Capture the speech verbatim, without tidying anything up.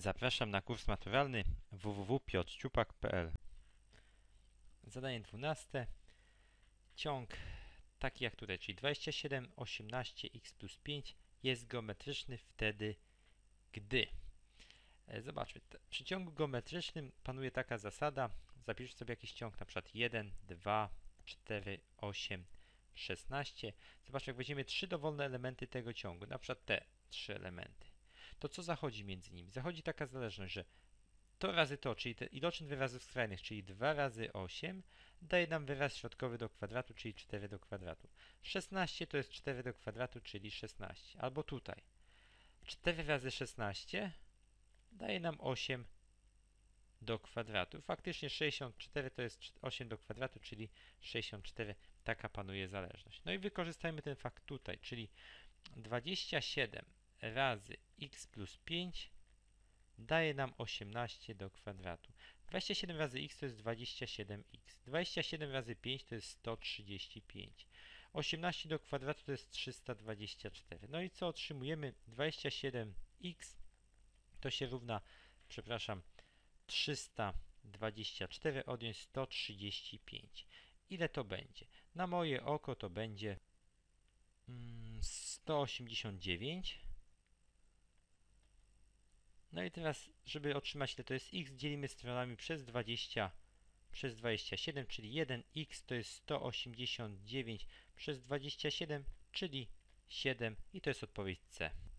Zapraszam na kurs maturalny w w w kropka piotr ciupak kropka p l. Zadanie dwunaste. Ciąg taki jak tutaj, czyli dwadzieścia siedem, osiemnaście x plus pięć jest geometryczny wtedy, gdy. Zobaczmy, przy ciągu geometrycznym panuje taka zasada. Zapisz sobie jakiś ciąg, na przykład jeden, dwa, cztery, osiem, szesnaście. Zobaczmy, jak weźmiemy trzy dowolne elementy tego ciągu, na przykład te trzy elementy. To co zachodzi między nimi? Zachodzi taka zależność, że to razy to, czyli te iloczyn wyrazów skrajnych, czyli dwa razy osiem, daje nam wyraz środkowy do kwadratu, czyli cztery do kwadratu. szesnaście to jest cztery do kwadratu, czyli szesnaście. Albo tutaj. cztery razy szesnaście daje nam osiem do kwadratu. Faktycznie sześćdziesiąt cztery to jest osiem do kwadratu, czyli sześćdziesiąt cztery. Taka panuje zależność. No i wykorzystajmy ten fakt tutaj, czyli dwadzieścia siedem razy x plus pięć daje nam osiemnaście do kwadratu. dwadzieścia siedem razy x to jest dwadzieścia siedem x. dwadzieścia siedem razy pięć to jest sto trzydzieści pięć. osiemnaście do kwadratu to jest trzysta dwadzieścia cztery. No i co otrzymujemy? dwadzieścia siedem x to się równa, przepraszam, trzysta dwadzieścia cztery odjąć sto trzydzieści pięć. Ile to będzie? Na moje oko to będzie mm, sto osiemdziesiąt dziewięć. No i teraz, żeby otrzymać ile to jest x, dzielimy stronami przez dwadzieścia przez dwadzieścia siedem, czyli jeden x to jest sto osiemdziesiąt dziewięć przez dwadzieścia siedem, czyli siedem i to jest odpowiedź C.